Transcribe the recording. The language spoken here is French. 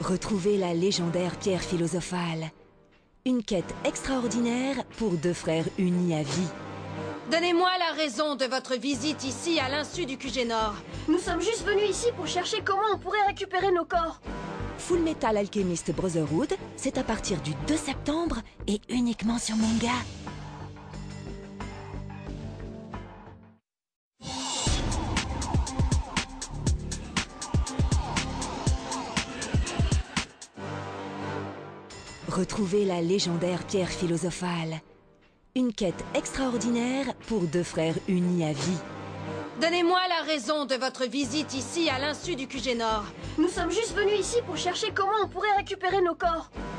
Retrouvez la légendaire pierre philosophale. Une quête extraordinaire pour deux frères unis à vie. Donnez-moi la raison de votre visite ici à l'insu du QG Nord. Nous sommes juste venus ici pour chercher comment on pourrait récupérer nos corps. Full Metal Alchemist Brotherhood, c'est à partir du 2 septembre et uniquement sur Manga. Retrouvez la légendaire pierre philosophale. Une quête extraordinaire pour deux frères unis à vie. Donnez-moi la raison de votre visite ici à l'insu du QG Nord. Nous sommes juste venus ici pour chercher comment on pourrait récupérer nos corps.